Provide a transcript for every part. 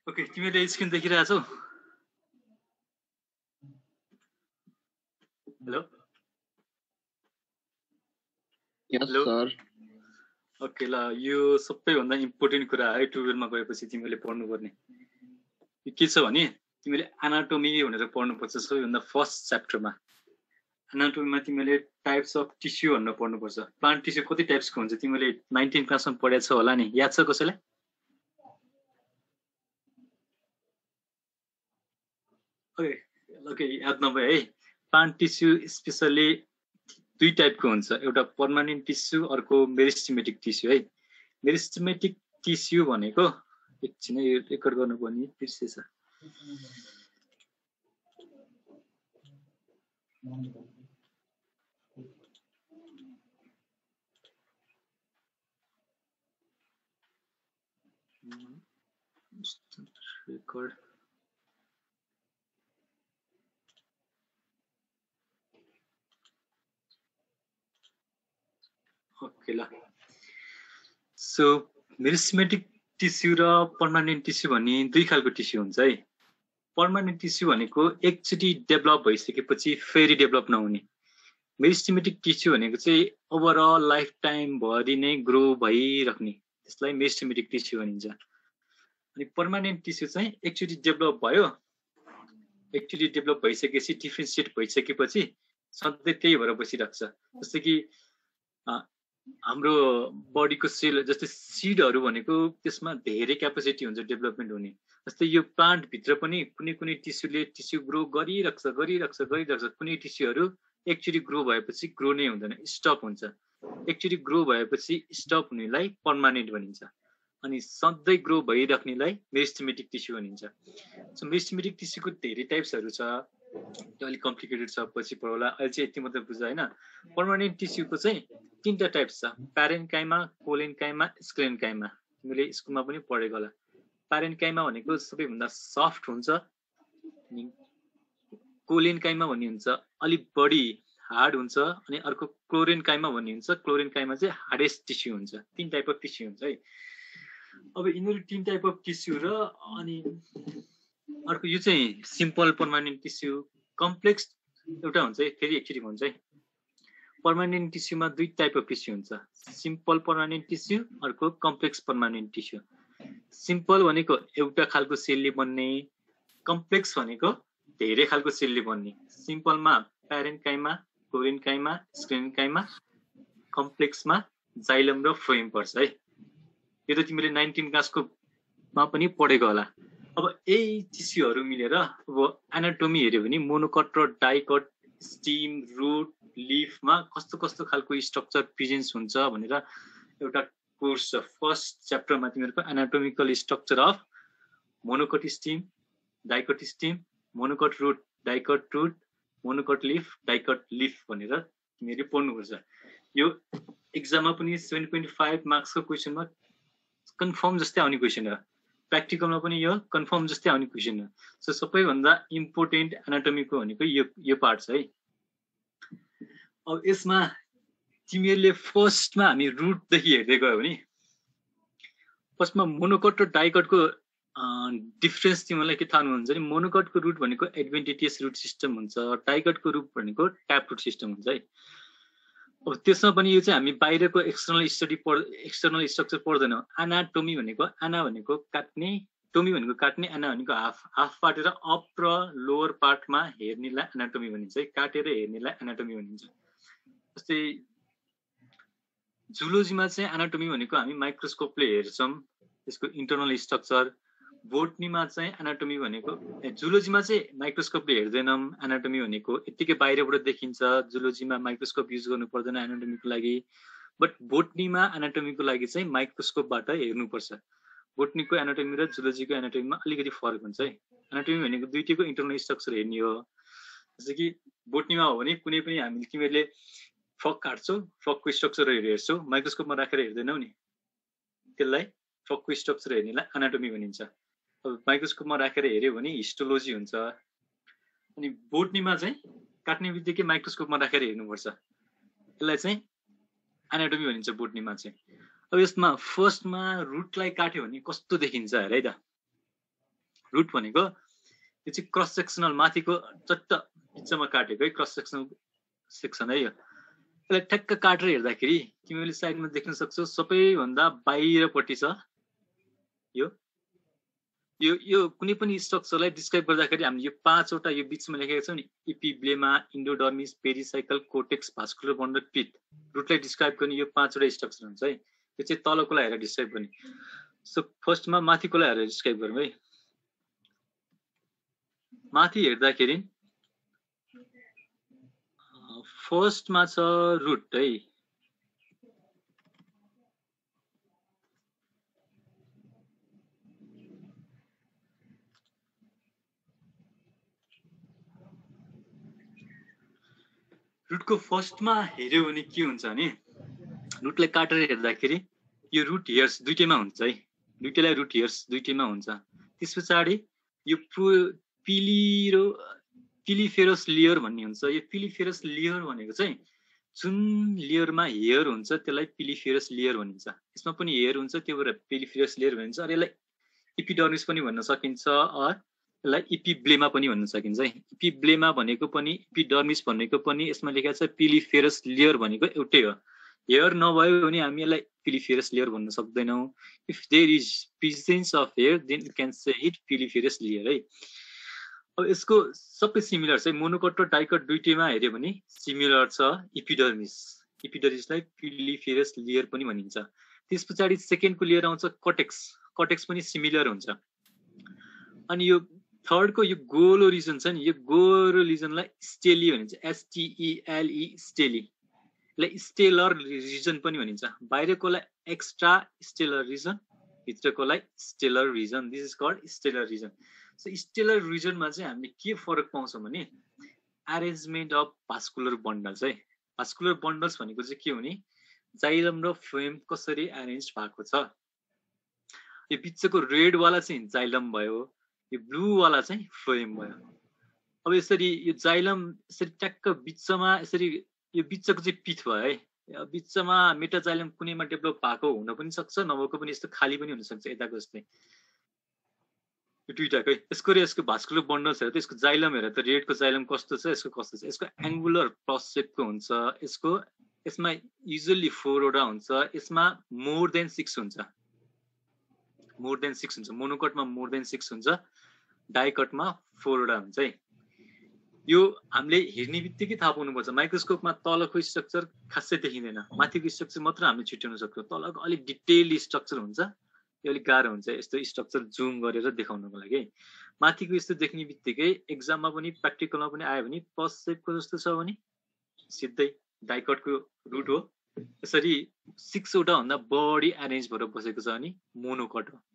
Okay तिमीले screen देखिरहेछौ hello yes sir okay ल यो सबैभन्दा इम्पोर्टेन्ट कुरा है ट्युटोरियलमा गएपछि तिमीले पढ्नुपर्ने के छ भने तिमीले एनाटोमी भनेर पढ्नुपर्छ सबैभन्दा फर्स्ट च्याप्टरमा एनाटोमीमा तिमीले टाइप्स अफ टिस्यु भनेर पढ्नुपर्छ प्लान्ट टिस्यु कति टाइप्सको हुन्छ तिमीले 19 क्लासमा पढेको छौ होला नि याद छ कसैलाई ओके ओके याद नभए है प्लान्ट टिस्यु स्पेसल्ली दुई टाइपको हुन्छ एउटा पर्मानेन्ट टिस्यु अर्को मेरिस्टेमेटिक टिस्यु है मेरिस्टेमेटिक टिस्यु भनेको एकछिन यो रेकर्ड गर्नुपर्ने बिर्सेछ रेकर्ड ओके ल सो मेरिस्टेमेटिक टिस्यु र पर्मानेन्ट टिस्यु भन्ने दुई खालको टिस्यु हुन्छ है पर्मानेन्ट टिस्यु भनेको एकचोटि डेभलप भइसकेपछि फेरि डेभलप नहुने मेरिस्टेमेटिक टिस्यु भनेको चाहिँ ओभरअल लाइफ टाइम भरि नै ग्रो भइराख्ने त्यसलाई मेरिस्टेमेटिक टिस्यु भनिन्छ अनि पर्मानेन्ट टिस्यु चाहिँ एकचोटि डेभलप भयो एकचोटि डेभलप भइसकेपछि डिफ्रेन्सिएट भइसकेपछि सधैँ त्यही भएर बसिरहेको छ जस्तै कि हाम्रो बडीको सेल जस्तै सिडहरू भनेको त्यसमा धेरै क्यापेसिटी हुन्छ डेभलपमेन्ट हुने जस्तै यो प्लान्ट भित्र पनि कुनै कुनै टिस्युले टिस्यु ग्रो गरिरहेको छ कुनै टिस्युहरू एकचोटि ग्रो भएपछि ग्रो नै हुँदैन स्टप हुन्छ एकचोटि ग्रो भएपछि स्टप हुनेलाई पर्मानेन्ट भनिन्छ अनि सधैँ ग्रो भइराख्नेलाई मेरिस्टेमेटिक टिस्यु भनिन्छ सो मेरिस्टेमेटिक टिस्युको धेरै टाइप्सहरू छ त्यो अलिक कम्प्लिकेटेड छ पछि पढौला अहिले चाहिँ यति मात्रै बुझ होइन पर्मानेन्ट टिस्युको चाहिँ तीनटा टाइप्स छ प्यारेन्काइमा कोलेन्काइमा स्क्लेन्काइमा तिमीले स्कुलमा पनि पढेको होला प्यारेन्काइमा भनेको सबैभन्दा सफ्ट हुन्छ अनि कोलेन्काइमा भन्ने हुन्छ अलिक बढी हार्ड हुन्छ अनि अर्को क्लोरेन्काइमा भन्ने हुन्छ क्लोरेन्काइमा चाहिँ हार्डेस्ट टिस्यु हुन्छ तीन टाइप अफ टिस्यु हुन्छ है अब यिनीहरू तीन टाइप अफ टिस्यु र अनि अर्को यो चाहिँ सिम्पल पर्मानेन्ट टिस्यु कम्प्लेक्स एउटा हुन्छ है फेरि एकचोटि भन्छ है पर्मानेन्ट टिस्युमा दुई टाइप अफ टिस्यु हुन्छ सिम्पल पर्मानेन्ट टिस्यु अर्को कम्प्लेक्स पर्मानेन्ट टिस्यु सिम्पल भनेको एउटा खालको सेलले बन्ने कम्प्लेक्स भनेको धेरै खालको सेलले बन्ने सिम्पलमा प्यारेन्काइमा क्लोरेन्काइमा स्क्लेन्काइमा कम्प्लेक्समा जाइलम र फ्लोएम पर्छ है यो त तिमीले 19 क्लासकोमा पनि पढेको होला अब यही टिस्युहरू मिलेर अब एनाटोमी हेऱ्यो भने मोनोकट र डाइकट स्टिम रुट लिफमा कस्तो कस्तो खालको स्ट्रक्चर प्रेजेन्स हुन्छ भनेर एउटा कोर्स छ फर्स्ट च्याप्टरमा तिमीहरूको anatomical structure of monocot stem dicot stem monocot root dicot root monocot leaf dicot leaf भनेर तिमीहरूले पढ्नुपर्छ यो एक्जाममा पनि 7.5 मार्क्सको क्वेसनमा कन्फर्म जस्तै आउने क्वेसन हो प्र्याक्टिकलमा पनि यो कन्फर्म जस्तै आउने क्वेसन हो सो सबैभन्दा इम्पोर्टेन्ट एनाटोमीको भनेको यो पार्ट छ है अब यसमा तिमीहरूले फर्स्टमा हामी रुटदेखि हेर्दै गयो भने फर्स्टमा मोनोकट र डाइकटको डिफरेन्स तिमीलाई के थाहा हुन्छ नि मोनोकटको रुट भनेको एडभेन्टिटियस रुट सिस्टम हुन्छ डाइकटको रुट भनेको ट्याप रुट सिस्टम हुन्छ है अब त्यसमा पनि यो चाहिँ हामी बाहिरको एक्सटर्नल स्ट्रक्चर पढ्दैनौँ एनाटोमी भनेको एना भनेको काट्ने टोमी भनेको काट्ने एना भनेको हाफ पाटेर अप र लोवर पार्टमा हेर्नेलाई एनाटोमी भनिन्छ है काटेर हेर्नेलाई एनाटोमी भनिन्छ जस्तै जुलोजीमा चाहिँ एनाटोमी भनेको हामी माइक्रोस्कोपले हेर्छौँ त्यसको इन्टरनल स्ट्रक्चर बोटनीमा चाहिँ एनाटोमी भनेको जुलोजीमा चाहिँ माइक्रोस्कोपले हेर्दैनौँ एनाटोमी भनेको यत्तिकै बाहिरबाट देखिन्छ जुलोजीमा माइक्रोस्कोप युज गर्नु पर्दैन एनाटोमीको लागि बट बोटनीमा एनाटोमीको लागि चाहिँ माइक्रोस्कोपबाट हेर्नुपर्छ बोटनीको एनाटोमी र जुलोजीको एनाटोमीमा अलिकति फरक हुन्छ है एनाटोमी भनेको दुईटैको इन्टरनल स्ट्रक्चर हेर्ने हो जस्तै कि बोटनीमा हो भने कुनै पनि हामीले तिमीहरूले फक काट्छौ फकको स्ट्रक्चरहरू हेर्छौ माइक्रोस्कोपमा राखेर हेर्दैनौ नि त्यसलाई फकको स्ट्रक्चर हेर्नेलाई एनाटोमी भनिन्छ अब माइक्रोस्कोपमा राखेर हेर्यो भने हिस्टोलोजी हुन्छ अनि बोटनीमा चाहिँ काट्ने बित्तिकै माइक्रोस्कोपमा राखेर हेर्नुपर्छ यसलाई चाहिँ एनाटोमी भनिन्छ बोटनीमा चाहिँ अब यसमा फर्स्टमा रुटलाई काट्यो भने कस्तो देखिन्छ हेर है त रुट भनेको यो चाहिँ क्रस सेक्सनल माथिको चट्ट बिचमा काटेको है क्रस सेक्सनल सेक्सन है यो यसलाई ठ्याक्क काटेर हेर्दाखेरि तिमीले साइडमा देख्न सक्छौ सबैभन्दा बाहिरपट्टि छ यो यो यो कुनै पनि स्ट्रक्चरलाई डिस्क्राइब गर्दाखेरि हामीले यो 5 वटा यो बीचमा लेखेका छौं नि epiblema endodermis pericycle cortex vascular bundle pith रुटलाई डिस्क्राइब गर्ने यो 5 वटा स्ट्रक्चर हुन्छ है यो चाहिँ तलकोलाई हेरेर डिस्क्राइब गर्ने सो फर्स्टमा माथिकोलाई हेरेर डिस्क्राइब गरौँ है माथि हेर्दाखेरि फर्स्टमा छ रुट है रुटको फर्स्टमा हेर्यो भने के हुन्छ भने रुटलाई काटेर हेर्दाखेरि यो रुट हेयर्स दुईटैमा हुन्छ है दुईटैलाई रुट हेयर्स दुईटैमा हुन्छ त्यसपछि यो पिलिफेरस लेयर भन्ने हुन्छ यो पिलिफेरस लेयर भनेको चाहिँ जुन लेयरमा हेयर हुन्छ त्यसलाई पिलिफेरस लेयर भनिन्छ यसमा पनि हेयर हुन्छ त्यो भएर पिलिफेरस लेयर भनिन्छ र यसलाई इपिडर्मिस पनि भन्न सकिन्छ यसलाई इपिब्लेमा पनि भन्न सकिन्छ है इपिब्लेमा भनेको पनि इपिडर्मिस भनेको पनि यसमा लेखेको छ पिलिफेरस लेयर भनेको एउटै हो हेयर नभयो भने हामी यसलाई पिलिफेरस लेयर भन्न सक्दैनौं if there is presence of hair then you can say it piliferous layer है अब यसको सबै सिमिलर छ मोनोकट र डाइकट दुईटैमा हेर्यो भने सिमिलर छ इपिडर्मिसलाई पिलिफेरस लेयर पनि भनिन्छ त्यसपछि सेकेन्डको लेयर आउँछ कटेक्स पनि सिमिलर हुन्छ अनि यो थर्डको यो गोलो रिजन छ नि यो गोलो रिजनलाई स्टेली भनिन्छ STELE स्टेली यसलाई स्टेलर रिजन पनि भनिन्छ बाहिरकोलाई एक्स्ट्रा स्टेलर रिजन भित्रकोलाई stelar region this is called stelar region so stelar रिजनमा चाहिँ हामीले के फरक पाउँछौँ भने अरेन्जमेन्ट अफ भास्कुलर बन्डल्स है भास्कुलर बन्डल्स भनेको चाहिँ के हो भने जाइलम र फ्लोएम कसरी अरेन्ज भएको छ यो बिचको रेड वाला चाहिँ जाइलम भयो यो ब्लू वाला चाहिँ फ्लोएम भयो अब यसरी यो जाइलम यसरी ट्याक्क बिचमा यसरी यो बिचको चाहिँ पिथ भयो है बिचमा मेटाजाइलम कुनैमा डेभलप भएको हुन पनि सक्छ नभएको पनि यस्तो खाली पनि हुन सक्छ यताको जस्तै यो दुईटाकै यसको र यसको भास्कुलर बन्डल्स हेर त यसको जाइलम हेर त रेडको जाइलम कस्तो छ यसको कस्तो छ यसको एंगुलर प्लस शेपको हुन्छ यसमा युजुअली 4 वटा हुन्छ यसमा मोर देन 6 हुन्छ मोनोकटमा मोर देन 6 हुन्छ डाइकटमा 4 वटा हुन्छ है यो हामीले हेर्ने बित्तिकै थाहा पाउनुपर्छ माइक्रोस्कोपमा तलको स्ट्रक्चर खासै देखिँदैन माथिको स्ट्रक्चर मात्र हामीले छुट्याउन सक्छौँ तलको अलिक डिटेल स्ट्रक्चर हुन्छ यो अलिक गाह्रो हुन्छ यस्तो स्ट्रक्चर जुम गरेर देखाउनको लागि माथिको यस्तो देख्ने बित्तिकै एक्जाममा पनि प्र्याक्टिकलमा पनि आयो भने प्लस शेपको जस्तो छ भने सिधै डाइकटको रुट हो यसरी 6 वटा भन्दा बढी अरेन्ज भएर बसेको छ अनि मोनोकट हो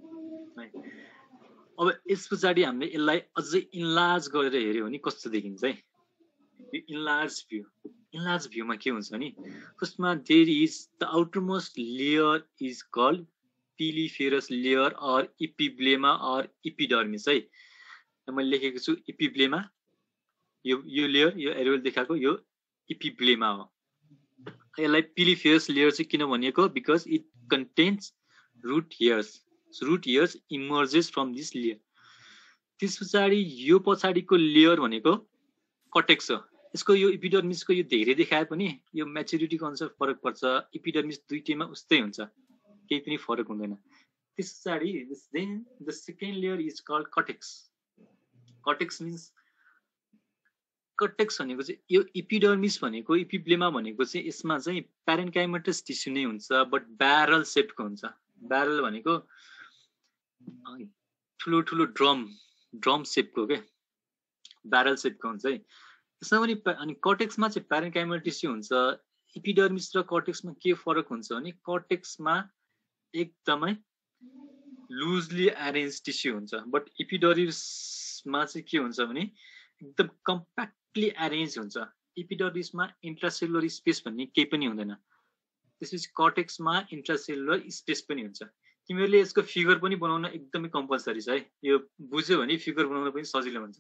अब यस पछाडि हामीले यसलाई अझै इन्लार्ज गरेर हेर्यो भने कस्तो देखिन्छ है यो इन्लार्ज भ्यूमा के हुन्छ भने फर्स्टमा there is the outermost layer is called piliferous layer or epiblema or epidermis है मैले लेखेको छु इपिब्लेमा यो लेयर यो एरोल देखाएको यो इपिब्लेमा हो यसलाई पिलिफेरस लेयर चाहिँ किन भनिएको because it contains root hairs emerges from this layer त्यस पछाडि यो पछाडिको लेयर भनेको कटेक्स हो यसको यो इपिडर्मिसको यो धेरै देखाए पनि यो म्याच्युरिटीको अनुसार फरक पर्छ इपिडर्मिस दुईटैमा उस्तै हुन्छ केही पनि फरक हुँदैन त्यस पछाडि then the second layer is called cortex means cortex भनेको चाहिँ यो इपिडर्मिस भनेको इपिब्लेमा भनेको चाहिँ यसमा चाहिँ प्यारेन्काइमेटस टिस्यु नै हुन्छ बट ब्यारल शेपको हुन्छ ब्यारल भनेको ठुलो ठुलो ड्रम शेपको के ब्यारल शेपको हुन्छ है यसमा पनि अनि कटेक्समा चाहिँ प्यारेन्काइमेटस टिस्यु हुन्छ इपिडर्मिस र कटेक्समा के फरक हुन्छ भने कटेक्समा एकदमै लुजली अरेन्ज टिस्यु हुन्छ बट इपिडर्मिसमा चाहिँ के हुन्छ भने एकदम कम्प्याक्टली अरेन्ज हुन्छ इपिडर्मिसमा इन्ट्रासेलुलर स्पेस भन्ने केही पनि हुँदैन त्यसपछि कटेक्समा इन्ट्रासेलुलर स्पेस पनि हुन्छ तिमीहरूले यसको फिगर पनि बनाउन एकदमै कम्पलसरी छ है यो बुझ्यो भने फिगर बनाउन पनि सजिलो हुन्छ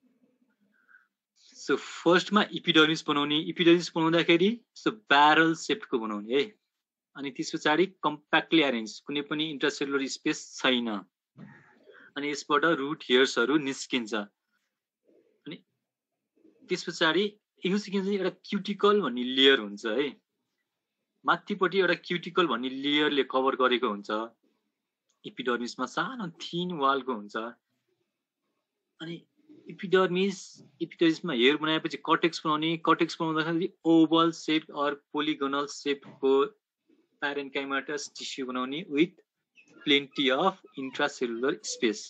सो फर्स्टमा इपिडर्मिस बनाउँदाखेरि सो ब्यारल शेपको बनाउने है अनि त्यस पछाडि कम्प्याक्टली अरेन्ज कुनै पनि इन्ट्रासेलुलर स्पेस छैन अनि यसबाट रुट हेयर्सहरु निस्किन्छ अनि त्यसपछि यो सिकिन्छ एउटा क्युटिकल भन्ने लेयर हुन्छ है माथिपट्टि एउटा क्युटिकल भन्ने लेयरले कभर गरेको हुन्छ एपिडर्मिसमा सानो थिन वालको हुन्छ अनि एपिडर्मिसमा हेयर बनाएपछि कर्टेक्स बनाउँदाखेरि ओभल शेप अर पोलिगोनल शेपको प्यारेन्काइमाटस टिस्यु बनाउने with plenty of intracellular space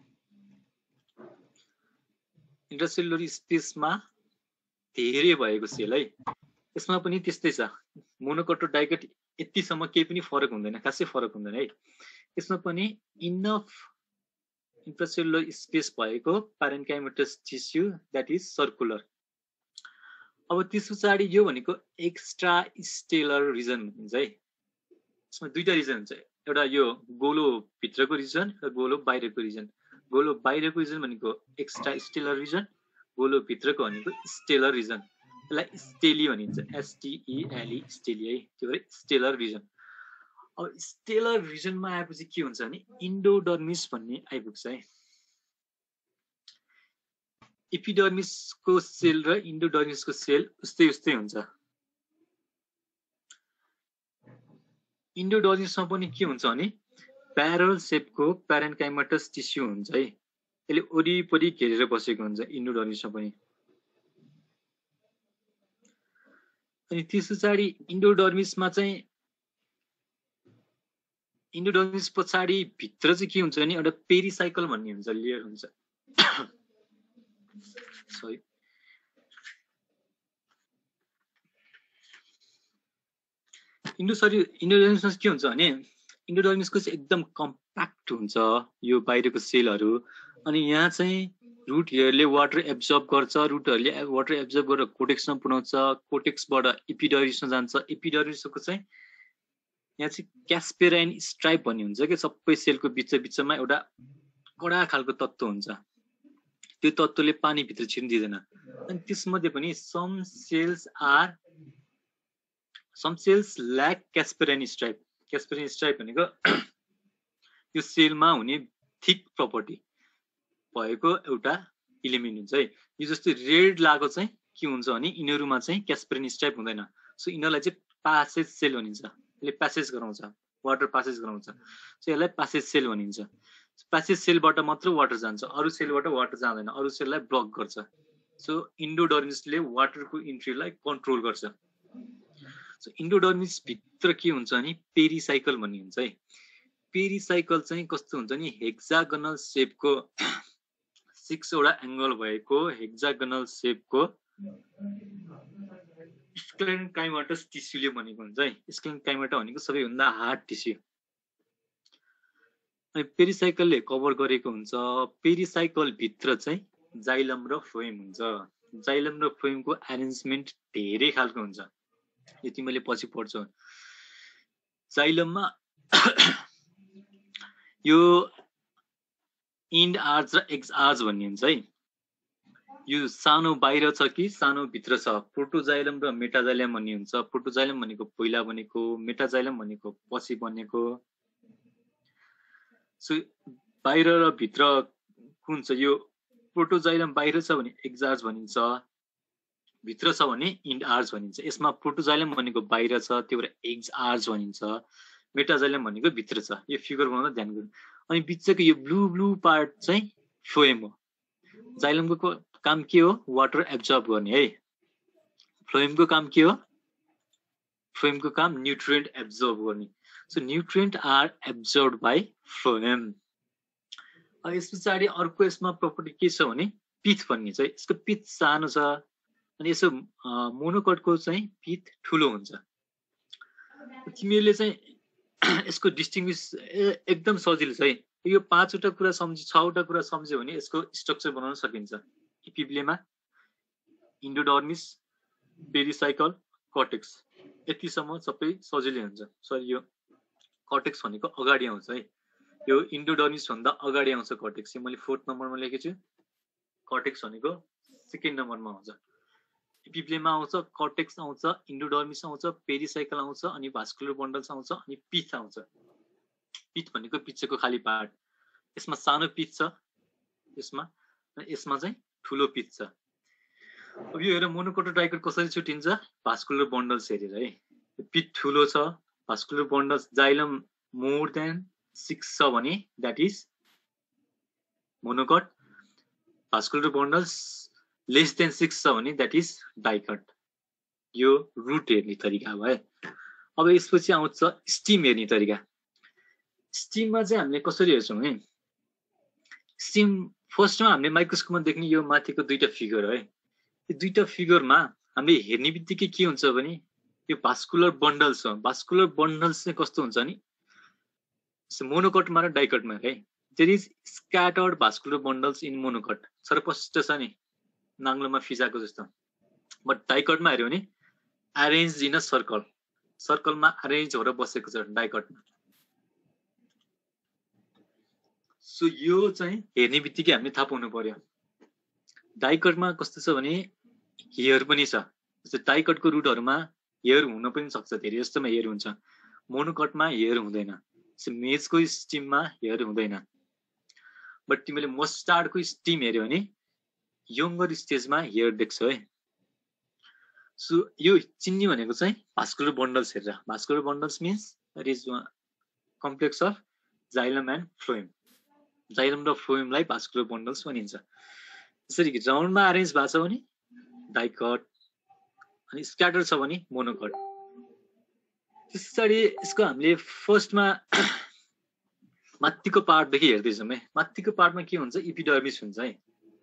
intracellular स्पेसमा धेरै भएको सेल है यसमा पनि त्यस्तै छ मोनोकट र डाइकट यतिसम्म केही पनि फरक हुँदैन खासै फरक हुँदैन है यसमा पनि इनफ इन्ट्रासेलुलर स्पेस भएको parenchymatous tissue that is circular अब त्यसपछि यो भनेको एक्स्ट्रा स्टेलर रिजन भनिन्छ है यसमा दुईटा रिजन हुन्छ एउटा यो गोलो भित्रको रिजन र गोलो बाहिरको रिजन गोलो बाहिरको रिजन भनेको एक्स्ट्रा स्टेलर रिजन गोलो भित्रको भनेको स्टेलर रिजन यसलाई स्टेली भनिन्छ STELE स्टेली है त्यो भएर स्टेलर रिजन अब स्टेलर रिजनमा आएपछि के हुन्छ भने इन्डोडर्मिस भन्ने आइपुग्छ है एपिडर्मिसको सेल र इन्डोडर्मिसको सेल उस्तै हुन्छ इन्डोडर्मिसमा पनि के हुन्छ भने प्यारल शेपको प्यारेन्काइमाटस टिस्यु हुन्छ है यसले वरिपरि घेरेर बसेको हुन्छ इन्डोडर्मिसमा पनि अनि त्यसपछि इन्डोडर्मिसमा चाहिँ इन्डोडर्मिस पछाडि भित्र चाहिँ के हुन्छ भने एउटा पेरिसाइकल भन्ने हुन्छ लेयर हुन्छ सरी इन्डोडर्मिसमा के हुन्छ भने इन्डोडर्मिसको चाहिँ एकदम कम्प्याक्ट हुन्छ यो बाहिरको सेलहरु अनि यहाँ चाहिँ रुट हेयरले वाटर एब्जर्ब गर्छ रुटहरुले वाटर एब्जर्ब गरेर कोर्टेक्समा पुर्याउँछ कोर्टेक्सबाट एपिडर्मिसमा जान्छ एपिडर्मिसको चाहिँ यहाँ चाहिँ क्यास्पेराइन स्ट्राइप भन्ने हुन्छ के सबै सेलको बीचमा एउटा कडा खालको तत्त्व हुन्छ त्यो तत्त्वले पानी भित्र छिर्न दिदैन अनि त्यसमध्ये पनि some cells lack casparian strip भनेको यो सेलमा हुने थिक प्रपर्टी भएको एउटा इलिमेन्ट हुन्छ है यो जस्तो रेड लागो चाहिँ के हुन्छ भने इनहरुमा चाहिँ क्यास्पेराइन स्ट्राइप हुँदैन सो इनहरुलाई चाहिँ पासेज सेल भनिन्छ यसले प्यासेज गराउँछ वाटर पासेज गराउँछ सो यसलाई पासेज सेल भनिन्छ पासेज सेलबाट मात्र वाटर जान्छ अरु सेलबाट वाटर जाँदैन अरु सेललाई ब्लक गर्छ सो इन्डोडर्मिसले वाटरको इन्ट्रीलाई कन्ट्रोल गर्छ सो इन्डोडर्मिस भित्र के हुन्छ भने पेरिसाइकल भन्ने हुन्छ है पेरिसाइकल चाहिँ कस्तो हुन्छ नि हेक्सागोनल शेपको 6 वटा एंगल भएको हेक्सागोनल शेपको स्क्लेरेन्काइमाटस टिस्युले बनेको हुन्छ है स्क्लेरेन्काइमाटा भनेको सबैभन्दा हार्ड टिस्यु अनि पेरिसाइकलले कभर गरेको हुन्छ पेरिसाइकल भित्र चाहिँ जाइलम र फ्लोएम हुन्छ जाइलम र फ्लोएमको अरेन्जमेन्ट धेरै खालको हुन्छ यो तिमीले पछि पढ्छौ जाइलममा यो इन्ड आर्च र एक्स आर्च भन्ने हुन्छ है यो सानो बाहिर छ कि सानो भित्र छ प्रोटोजाइलम र मेटाजाइलम भन्ने हुन्छ प्रोटोजाइलम भनेको पहिला बनेको मेटाजाइलम भनेको पछि बनेको सो बाहिर र भित्र कुन छ यो प्रोटोजाइलम बाहिर छ भने एक्स आर्च भनिन्छ भित्र छ भने इन्ड आर्च भनिन्छ यसमा प्रोटोजाइलम भनेको बाहिर छ त्यो भएर एक्स आर्च भनिन्छ मेटाजाइलम भनेको भित्र छ यो फिगर बनाउँदा ध्यान गर्नु अनि बिचको यो ब्लू पार्ट चाहिँ फ्लोएम हो जाइलमको काम के हो वाटर एब्जर्ब गर्ने है फ्लोएमको काम के हो फ्लोएमको काम न्यूट्रिएन्ट एब्जर्ब गर्ने so nutrient are absorbed by phloem अब यसपछि अर्को यसमा प्रपर्टी के छ भने पिथ भन्ने चाहिँ यसको पिथ सानो छ अनि यसो मोनोकटको चाहिँ पिथ ठुलो हुन्छ तिमीले चाहिँ यसको डिस्टिंग्विश एकदम सजिलो छ है यो 5 वटा कुरा सम्झि 6 वटा कुरा सम्झ्यो भने यसको स्ट्रक्चर बनाउन सकिन्छ एपिब्लेमा इन्डोडर्मिस पेरिसाइकल कर्टेक्स यतिसम्म सबै सजिलै हुन्छ सरी यो कर्टेक्स भनेको अगाडि आउँछ है यो इन्डोडर्मिस भन्दा अगाडि आउँछ कर्टेक्स मैले 4th नम्बरमा लेखेको छु कर्टेक्स भनेको 2nd नम्बरमा आउँछ एपिब्लेमा आउँछ कर्टेक्स आउँछ इन्डोडर्मिस आउँछ पेरिसाइकल आउँछ अनि भास्कुलर बन्डल्स आउँछ अनि पिथ आउँछ पिथ भनेको पिछको खाली पार्ट यसमा सानो पिच छ, यसमा चाहिँ ठुलो पिच छ। अब यो हेर मोनोकोट र डाइकोट कसरी छुट्टिन्छ? भास्कुलर बन्डल्स हेरेर है। पिच ठुलो छ, vascular bundles xylem more than 6 छ भने that is monocot. Vascular bundles less than 6 छ भने द्याट इज डाइकोट। यो रुट हेर्ने तरिका भयो। अब यसपछि आउँछ स्टिम हेर्ने तरिका। स्टिममा चाहिँ हामीले कसरी हेर्छौँ है? स्टिम फर्स्टमा हामीले माइक्रोस्कोपमा देख्ने यो माथिको दुईटा फिगर है। यो दुईटा फिगरमा हामीले हेर्ने बित्तिकै के हुन्छ भने यो भास्कुलर बन्डल्स हो। भास्कुलर बन्डल्स चाहिँ कस्तो हुन्छ नि मोनोकोटमा र डाइकोटमा है। There is scattered vascular bundles in monocot. सरपष्ट छ नि नाङ्लोमा फिजाको जस्तो। बट डाइकोटमा हेर्यो भने अरेन्ज इन अ सर्कल, सर्कलमा अरेन्ज भएर बसेको छ डाइकोटमा। सो यो चाहिँ हेर्ने बित्तिकै हामीले थाहा पाउनु पर्यो। डाइकोटमा कस्तो छ भने हेयर पनि छ। जस्तै डाइकोटको रुटहरुमा हेयर हुन पनि सक्छ, धेरै जस्तोमा हेयर हुन्छ। मोनोकोटमा हेयर हुँदैन। मेजको स्टिममा हेयर हुँदैन। बट तिमीले मस्टार्डको स्टिम हेर्यो भने यंगर स्टेजमा हेयर देख्छौ है। सो यो चिन्ने भनेको चाहिँ भास्कुलर बन्डल्स हेरेर। Vascular bundles means that is complex of xylem and phloem. Xylem र फ्लोएमलाई भास्कुलर बन्डल्स भनिन्छ। त्यसरी कि राउन्डमा अरेन्ज भएको छ भने डाइकोट अनि स्क्याटर छ भने मोनोकोट। त्यसरी यसको हामीले फर्स्टमा माथिको पार्टदेखि हेर्दैछौँ है। माथिको पार्टमा के हुन्छ? एपिडर्मिस हुन्छ है।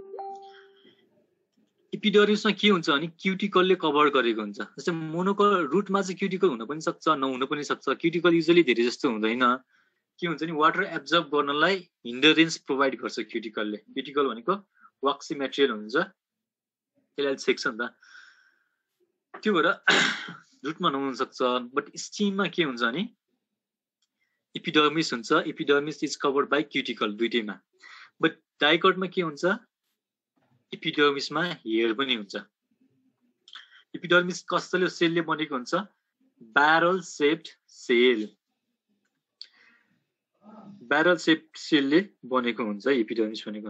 एपिडर्मिसमा के हुन्छ भने क्युटिकलले कभर गरेको हुन्छ। जस्तै मोनोकोट रुटमा चाहिँ क्युटिकल हुन पनि सक्छ, नहुन पनि सक्छ। क्युटिकल युजुअली धेरै जस्तो हुँदैन। के हुन्छ नि वाटर एब्जर्ब गर्नलाई हिन्डरेन्स प्रोभाइड गर्छ क्युटिकलले। क्युटिकल भनेको वाक्सी मेटेरियल हुन्छ, त्यसलाई छेक्छ नि त। त्यो भएर रुटमा नहुन सक्छ। बट स्टिममा के हुन्छ भने एपिडर्मिस हुन्छ। Epidermis is covered by cuticle दुईटैमा। बट डाइकोटमा के हुन्छ? एपिडर्मिसमा हेयर पनि हुन्छ। एपिडर्मिस कस्तो सेलले बनेको हुन्छ? Barrel shaped cell. Barrel shaped सेलले बनेको हुन्छ एपिडर्मिस भनेको।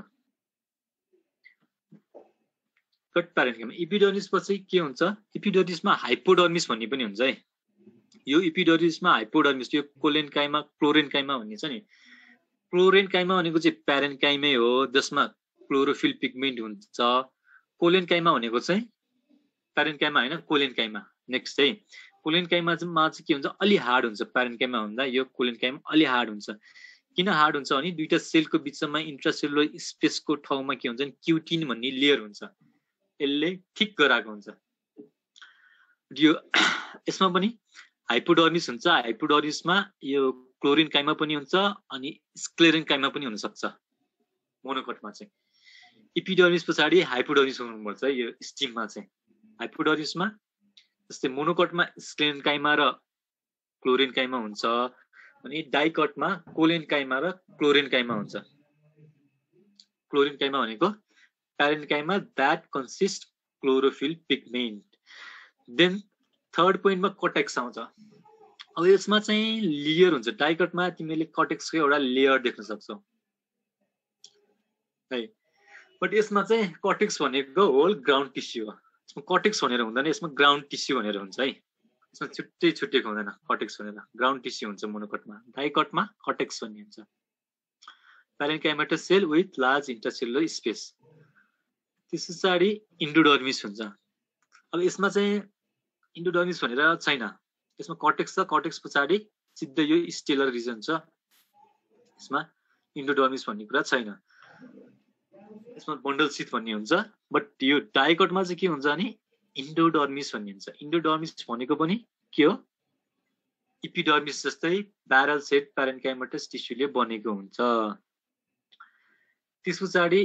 कट प्यारेन्काइमा एपिडर्मिस पछि के हुन्छ? एपिडर्मिसमा हाइपोडर्मिस भन्ने पनि हुन्छ है। यो एपिडर्मिसमा हाइपोडर्मिस, यो कोलेन्काइमा क्लोरेन्काइमा भन्ने छ नि। क्लोरेन्काइमा भनेको चाहिँ प्यारेन्काइमै हो जसमा क्लोरोफिल पिगमेन्ट हुन्छ। कोलेन्काइमा भनेको चाहिँ प्यारेन्काइमा हैन, कोलेन्काइमा। नेक्स्ट है कोलेन्काइमा चाहिँ के हुन्छ? अलि हार्ड हुन्छ प्यारेन्काइमा भन्दा। यो कोलेन्काइमा अलि हार्ड हुन्छ। किन हार्ड हुन्छ भने दुईटा सेलको बिचमा इन्ट्रासेलुलर स्पेसको ठाउँमा के हुन्छ नि क्युटिन भन्ने लेयर हुन्छ। यसले ठिक गराएको हुन्छ। यो यसमा पनि हाइपोडर्मिस हुन्छ। हाइपोडर्मिसमा यो क्लोरेन्काइमा पनि हुन्छ अनि स्क्लेरेन्काइमा पनि हुन सक्छ मोनोकोटमा चाहिँ। एपिडर्मिस पछाडि हाइपोडर्मिस हुनुपर्छ यो स्टिममा चाहिँ। हाइपोडर्मिसमा जस्तै मोनोकोटमा स्क्लेरेन्काइमा र क्लोरेन्काइमा हुन्छ अनि डाइकोटमा कोलेन्काइमा र क्लोरेन्काइमा हुन्छ। क्लोरेन्काइमा भनेको parenchyma that consist chlorophyll pigment. Then third point cortex आउँछ। अब यसमा चाहिँ लेयर हुन्छ। डाइकोटमा तिमीले कटेक्सको एउटा लेयर देख्न सक्छौ है। बट यसमा चाहिँ कटेक्स भनेको होल ग्राउन्ड टिस्यु हो। यसमा कटेक्स भनेर हुँदैन, यसमा ग्राउन्ड टिस्यु भनेर हुन्छ है। यसमा छुट्टै छुट्टेको हुँदैन कटेक्स भनेर। ग्राउन्ड टिस्यु हुन्छ मोनोकोटमा। डाइकोटमा कटेक्स भन्ने हुन्छ। Parenchymatous cell with large intercellular space. त्यस पछाडि इन्डोडर्मिस हुन्छ। अब यसमा चाहिँ इन्डोडर्मिस भनेर छैन। यसमा कटेक्स छ। कटेक्स पछाडि सिधै यो स्टेलर रिजन छ। यसमा इन्डोडर्मिस भन्ने कुरा छैन। यसमा बन्डल शीथ भन्ने हुन्छ। बट यो डाइकोटमा चाहिँ के हुन्छ भने इन्डोडर्मिस भन्ने हुन्छ। इन्डोडर्मिस भनेको पनि के हो? एपिडर्मिस जस्तै ब्यारल शेप्ड प्यारेन्काइमेटस टिस्युले बनेको हुन्छ। त्यस पछाडि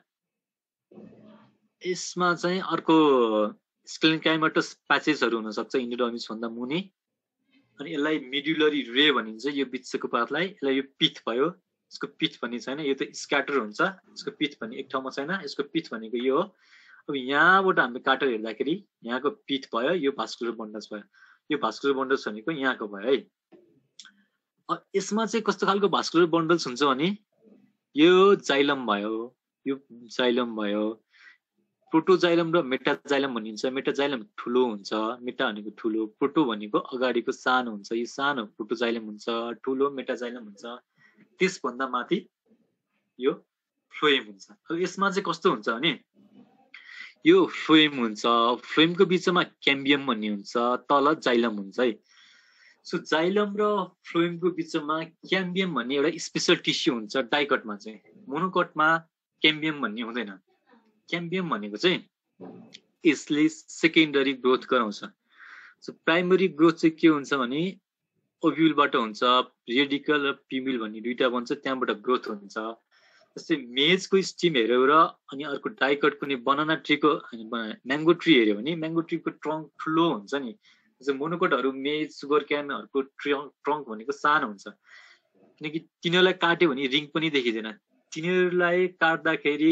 यसमा चाहिँ अर्को स्क्लेरेन्काइमेटस प्याचेसहरु हुन सक्छ इन्डोडर्मिस भन्दा मुनि। अनि यसलाई मेडुलरी रे भनिन्छ यो बिचको पार्टलाई। यसलाई यो पिथ भयो। यसको पिथ भन्ने छैन, यो त स्क्याटर हुन्छ। यसको पिथ भन्ने एक ठाउँमा छैन। यसको पिथ भनेको यो हो। अब यहाँबाट हामीले काटेर हेर्दाखेरि यहाँको पिथ भयो, यो भास्कुलर बन्डल्स भयो। यो भास्कुलर बन्डल्स भनेको यहाँको भयो है। यसमा चाहिँ कस्तो खालको भास्कुलर बन्डल्स हुन्छ भने यो जाइलम भयो, यो जाइलम भयो। प्रोटोजाइलम र मेटाजाइलम भनिन्छ। मेटाजाइलम ठुलो हुन्छ, मेटा भनेको ठुलो, प्रोटो भनेको अगाडिको सानो हुन्छ। यो सानो प्रोटोजाइलम हुन्छ, ठुलो मेटाजाइलम हुन्छ। त्यसभन्दा माथि यो फ्लोएम हुन्छ। अब यसमा चाहिँ कस्तो हुन्छ भने यो फ्लोएम हुन्छ, फ्लोएमको बिचमा क्याम्बियम भन्ने हुन्छ, तल जाइलम हुन्छ है। सो जाइलम र फ्लोएमको बिचमा क्याम्बियम भन्ने एउटा स्पेशल टिस्यु हुन्छ डाइकटमा चाहिँ। मोनोकटमा क्याम्बियम भन्ने हुँदैन। क्याम्बियम भनेको चाहिँ यसले सेकेन्डरी ग्रोथ गराउँछ। सो प्राइमरी ग्रोथ चाहिँ के हुन्छ भने ओभ्युलबाट हुन्छ, रेडिकल र पिम्युल भन्ने दुईटा बन्छ, त्यहाँबाट ग्रोथ हुन्छ। जस्तै मेजको स्टिम हेऱ्यो र अनि अर्को डाइकटको नि बनाना ट्रीको म्याङ्गो ट्री हेऱ्यो भने म्याङ्गो ट्रीको ट्रङ्क ठुलो हुन्छ नि। जस्तो मोनोकटहरू मेज, सुगर क्यानहरूको ट्रङ्क भनेको सानो हुन्छ, किनकि तिनीहरूलाई काट्यो भने रिङ पनि देखिँदैन। तिनीहरूलाई काट्दाखेरि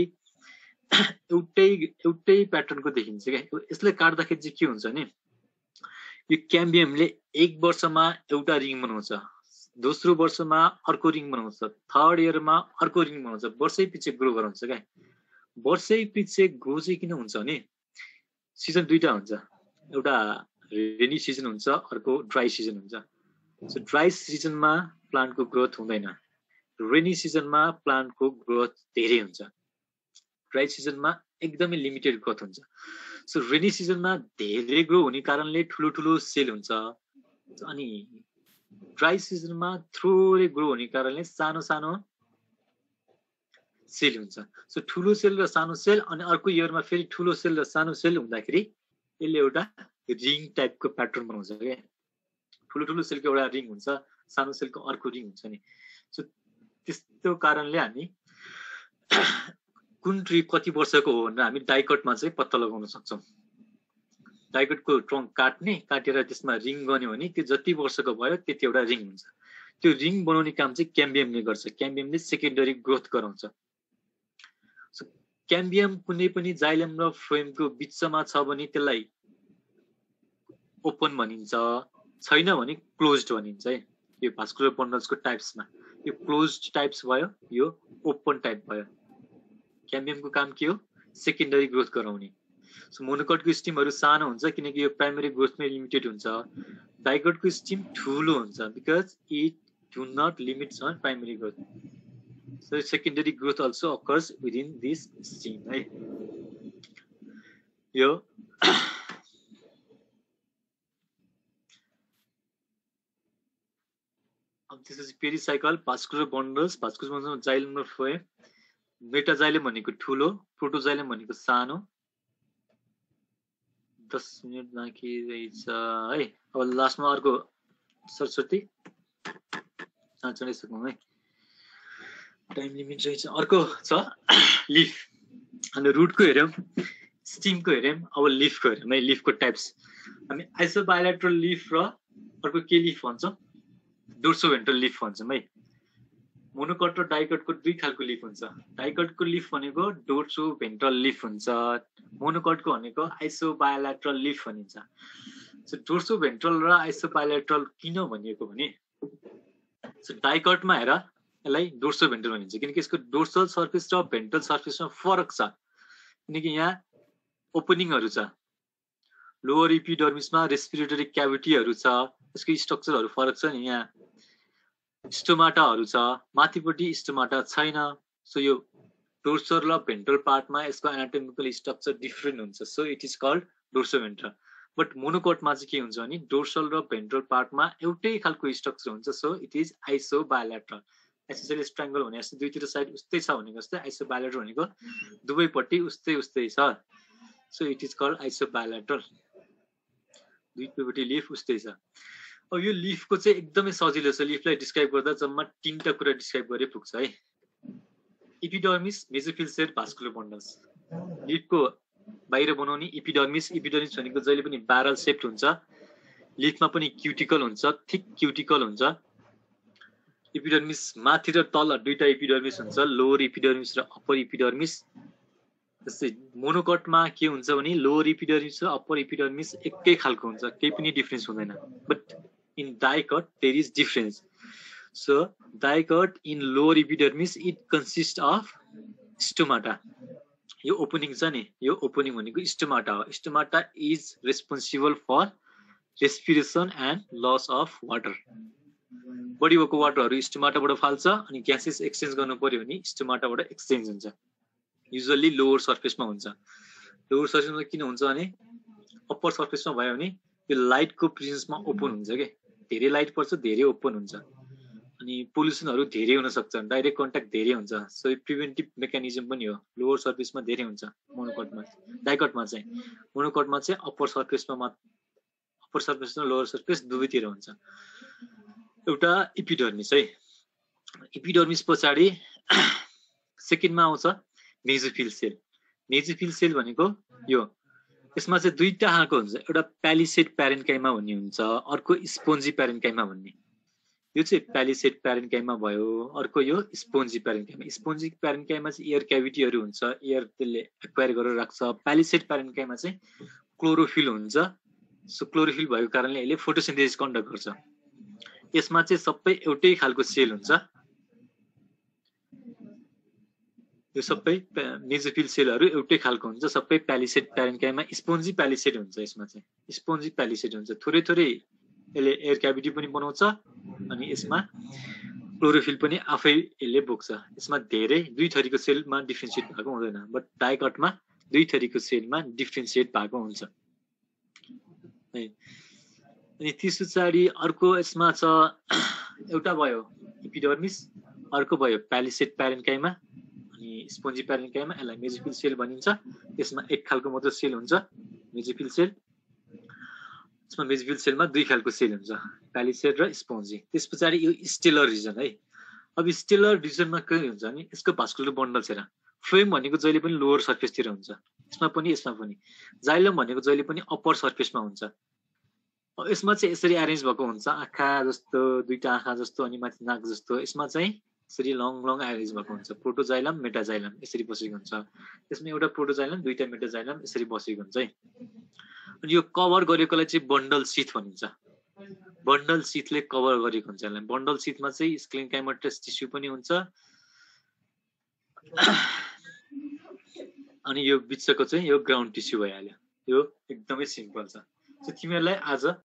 एउटै प्याटर्नको देखिन्छ क्या। यसलाई काट्दाखेरि चाहिँ के हुन्छ भने यो क्याम्बियमले 1 वर्षमा एउटा रिङ बनाउँछ, दोस्रो वर्षमा अर्को रिङ बनाउँछ, थर्ड इयरमा अर्को रिङ बनाउँछ, वर्षै पछि ग्रो गराउँछ क्या। वर्षै पछि ग्रो चाहिँ किन हुन्छ भने सिजन दुईटा हुन्छ, एउटा रेनी सिजन हुन्छ, अर्को ड्राई सिजन हुन्छ। सो ड्राई सिजनमा प्लान्टको ग्रोथ हुँदैन, रेनी सिजनमा प्लान्टको ग्रोथ धेरै हुन्छ, ड्राई सिजनमा एकदमै लिमिटेड ग्रोथ हुन्छ। सो रेनी सिजनमा धेरै ग्रो हुने कारणले ठुलो ठुलो सेल हुन्छ, अनि ड्राई सिजनमा थोरै ग्रो हुने कारणले सानो सानो सेल हुन्छ। सो ठुलो सेल र सानो सेल, अनि अर्को इयरमा फेरि ठुलो सेल र सानो सेल हुँदाखेरि यसले एउटा रिङ टाइपको प्याटर्न बनाउँछ क्या। ठुलो ठुलो सेलको एउटा रिङ हुन्छ, सानो सेलको अर्को रिङ हुन्छ नि। सो त्यस्तो कारणले हामी कुन ट्री कति वर्षको हो भनेर हामी डाइकटमा चाहिँ पत्ता लगाउन सक्छौँ। डाइकटको ट्रङ्क काटेर त्यसमा रिङ बन्यो भने त्यो जति वर्षको भयो त्यति एउटा रिङ हुन्छ। त्यो रिङ बनाउने काम चाहिँ क्याम्बियमले गर्छ। क्याम्बियमले सेकेन्डरी ग्रोथ गराउँछ। सो क्याम्बियम कुनै पनि जाइलम र फ्लोएमको बिचमा छ भने त्यसलाई ओपन भनिन्छ, छैन भने क्लोज्ड भनिन्छ है। यो भास्कुलर बन्डल्सको टाइप्समा यो क्लोज्ड टाइप्स भयो, यो ओपन टाइप भयो। क्याम्बियमको काम के हो? सेकेन्डरी ग्रोथ गराउने। सो मोनोकटको स्टिमहरू सानो हुन्छ किनकि यो प्राइमरी ग्रोथमै लिमिटेड हुन्छ। डाइकटको स्टिम ठुलो हुन्छ because it do not limits on primary growth. So secondary growth also occurs within this stem है। यो अब त्यसपछि पेरिसाइकल, भास्कुलर बन्डल्स, भास्कुलर बन्डल्समा जाइलम र फ्लोएम, मेटाजाइलम भनेको ठुलो, प्रोटोजाइलम भनेको सानो। 10 मिनट बाँकी रहेछ है। अब लास्टमा अर्को सरस्वती चढाइसक्नु है, टाइम लिमिट रहेछ। अर्को छ लिफ। अनि रुटको हेऱ्यौँ, स्टिमको हेऱ्यौँ, अब लिफको हेऱ्यौँ है। लिफको टाइप्स हामी आइसोबायोलेट्रल लिफ र अर्को के लिफ भन्छौँ? डोर्सोभेन्ट्रल लिफ भन्छौँ है। मोनोकट र डाइकटको दुई खालको लिफ हुन्छ। डाइकटको लिफ भनेको डोर्सोभेन्ट्रल लिफ हुन्छ, मोनोकटको भनेको आइसोबायोलेट्रल लिफ भनिन्छ। सो डोर्सोभेन्ट्रल र आइसोबायोलेट्रल किन भनिएको भने डाइकटमा हेर यसलाई डोर्सोभेन्ट्रल भनिन्छ किनकि यसको डोर्सल सर्फेस र भेन्ट्रल सर्फेसमा फरक छ। किनकि यहाँ ओपनिङहरू छ, लोअर इपिडर्मिसमा रेस्पिरेटरी क्याभिटीहरू छ, यसको स्ट्रक्चरहरू फरक छ नि। यहाँ स्टोमाटाहरू छ, माथिपट्टि स्टोमाटा छैन। सो यो डोर्सल र भेन्ट्रल पार्टमा यसको एनाटोमिकल स्ट्रक्चर डिफ्रेन्ट हुन्छ। So it is called dorsiventral. But मोनोकटमा चाहिँ के हुन्छ भने डोर्सल र भेन्ट्रल पार्टमा एउटै खालको स्ट्रक्चर हुन्छ। So it is isobilateral. Isosceles triangle भने जस्तै दुईतिर साइड उस्तै छ भनेको जस्तै आइसोबायोलेट्रल भनेको दुवैपट्टि उस्तै छ। So it is called isobilateral. दुईपट्टि लिफ उस्तै छ। अब यो लिफको चाहिँ एकदमै सजिलो छ। लिफलाई डिस्क्राइब गर्दा जम्मा 3टा कुरा डिस्क्राइब गरे पुग्छ है। Epidermis, mesophyll cell, vascular bundles. लिफको बाहिर बनाउने एपिडर्मिस। एपिडर्मिस भनेको जहिले पनि ब्यारल शेप्ड हुन्छ। लिफमा पनि क्युटिकल हुन्छ, थिक क्युटिकल हुन्छ। एपिडर्मिस माथि र तल दुईटा एपिडर्मिस हुन्छ, लोअर एपिडर्मिस र अप्पर एपिडर्मिस। जस्तै मोनोकटमा के हुन्छ भने लोअर एपिडर्मिस र अप्पर एपिडर्मिस एकै खालको हुन्छ, केही पनि डिफरेन्स हुँदैन। But in dicot there is difference. So digot in lower epidermis it consists of stomata. यो ओपनिङ छ नि, यो ओपनिङ भनेको स्टोमाटा हो. Stomata is responsible for respiration and loss of water. बडी भएको वाटरहरू स्टोमाटाबाट फाल्छ अनि ग्यासेस एक्सचेन्ज गर्नु पर्यो भने स्टोमाटाबाट एक्सचेन्ज हुन्छ. युजुअली लोवर सर्फेसमा हुन्छ. लोवर सर्फेसमा किन हुन्छ भने अप्पर सर्फेसमा भयो भने यो लाइटको प्रेजेन्समा ओपन हुन्छ के, धेरै लाइट पर्छ धेरै ओपन हुन्छ अनि पोल्युसनहरू धेरै हुन सक्छ, डाइरेक्ट कन्ट्याक्ट धेरै हुन्छ. सो यो प्रिभेन्टिभ मेकानिजम पनि हो. लोवर सर्फेसमा धेरै हुन्छ मोनोकटमा. डाइकटमा चाहिँ मोनोकटमा चाहिँ अप्पर सर्फेस र लोवर सर्फेस दुवैतिर हुन्छ. एउटा एपिडर्मिस है. एपिडर्मिस पछाडि सेकेन्डमा आउँछ मेजोफिल सेल. मेजोफिल सेल भनेको यो, यसमा चाहिँ दुईटा खालको हुन्छ. एउटा प्यालिसेड प्यारेन्काइमा भन्ने हुन्छ, अर्को स्पोन्जी प्यारेन्काइमा भन्ने. यो चाहिँ प्यालिसेड प्यारेन्काइमा भयो, अर्को यो स्पोन्जी प्यारेन्काइमा. स्पोन्जी प्यारेन्काइमा चाहिँ एयर क्याभिटीहरू हुन्छ, एयर त्यसले एक्वायर गरेर राख्छ. प्यालिसेड प्यारेन्काइमा चाहिँ क्लोरोफिल हुन्छ. सो क्लोरोफिल भएको कारणले यसले फोटोसिन्थेसिस कन्डक्ट गर्छ. यसमा चाहिँ सबै एउटै खालको सेल हुन्छ. यो सबै मेजोफिल सेलहरू एउटै खालको हुन्छ, सबै प्यालिसेड प्यारेन्काइमा. स्पोन्जी प्यालिसेड हुन्छ, यसमा चाहिँ स्पोन्जी प्यालिसेड हुन्छ. थोरै थोरै यसले एयर क्याभिटी पनि बनाउँछ अनि यसमा क्लोरोफिल पनि आफै यसले बोक्छ. यसमा धेरै दुई थरीको सेलमा डिफ्रेन्सिएट भएको हुँदैन, बट डाइकटमा दुई थरीको सेलमा डिफ्रेन्सिएट भएको हुन्छ. अनि त्यस पछाडि अर्को यसमा छ, एउटा भयो एपिडर्मिस, अर्को भयो प्यालिसेड प्यारेन्काइमा अनि स्पोन्जी प्यारेन्काइमा. यसलाई मेजोफिल सेल भनिन्छ. यसमा एक खालको मात्र सेल हुन्छ मेजोफिल सेल. यसमा मेजोफिल सेलमा दुई खालको सेल हुन्छ, प्यालिसेड र स्पोन्जी. त्यस पछाडि यो स्टेलर रिजन है. अब स्टेलर रिजनमा के हुन्छ भने यसको भास्कुलर बन्डल छ. फ्लोएम भनेको जहिले पनि लोवर सर्फेसतिर हुन्छ, यसमा पनि यसमा पनि. जाइलम भनेको जहिले पनि अप्पर सर्फेसमा हुन्छ. यसमा चाहिँ यसरी एरेन्ज भएको हुन्छ, आँखा जस्तो, दुईटा आँखा जस्तो अनि माथि नाक जस्तो. यसमा चाहिँ यसरी लङ लङ एरेन्ज भएको हुन्छ. प्रोटोजाइलम मेटाजाइलम यसरी बसेको हुन्छ. यसमा एउटा प्रोटोजाइलम दुईटा मेटाजाइलम यसरी बसेको हुन्छ है. अनि यो कभर गरेकोलाई चाहिँ बन्डल सिथ भनिन्छ. बन्डल सिथले कभर गरेको हुन्छ यसलाई. बन्डल सिथमा चाहिँ स्क्लेन्काइमोटस टिस्यु पनि हुन्छ अनि यो बिचको चाहिँ यो ग्राउन्ड टिस्यु भइहाल्यो. यो एकदमै सिम्पल छ. तिमीहरूलाई आज